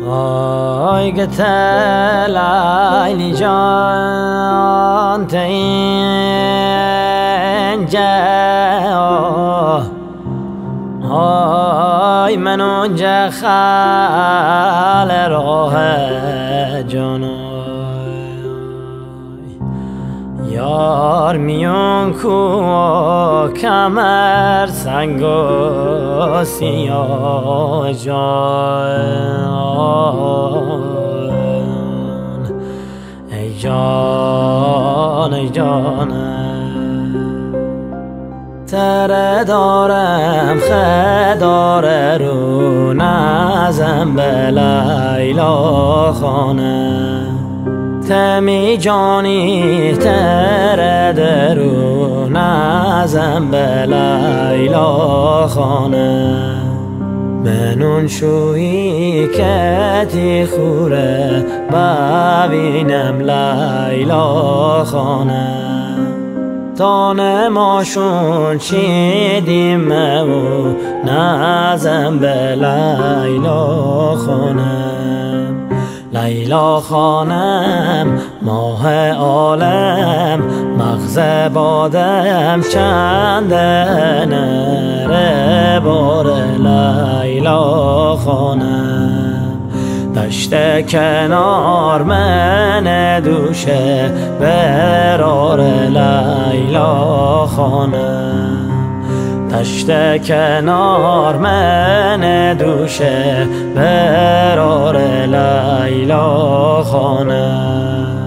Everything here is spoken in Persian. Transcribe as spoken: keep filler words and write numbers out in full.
آی گتل ایلی جان تینجا آی من اونجا خال راه جانای یار میون کو کمر سنگ و سیاه جان ای جان ای جان تره دارم خداره رو نزم به لیلا خانه تمی جانی تره درو نزم به لیلا خانه منون شویی کتی خوره ببینم لیلا خانه تانه ماشون چیدیم و نزم به لیلا خانم لیلا خانم ماه عالم مغز بادم چند نره بار لیلا خانم دشت کنار من دوشه برار لیلا خانم دشت کنار من دوشه برار لیلا خانم